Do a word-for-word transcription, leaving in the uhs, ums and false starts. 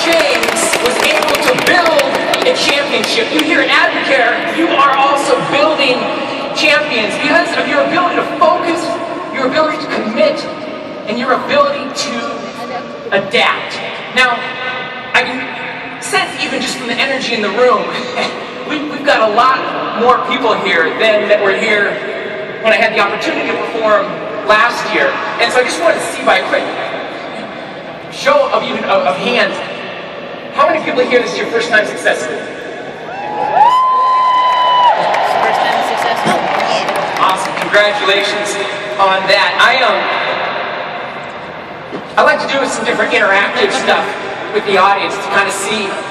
James was able to build a championship. You here at Advocare, you are also building champions because of your ability to focus, your ability to commit, and your ability to adapt. Now, I can sense even just from the energy in the room, we, we've got a lot more people here than that were here when I had the opportunity to perform last year. And so I just wanted to see by a quick show of, even, of, of hands, how many people here this is your first time successful? First time successful? Yeah. Awesome, congratulations on that. I um, I like to do some different interactive stuff with the audience to kind of see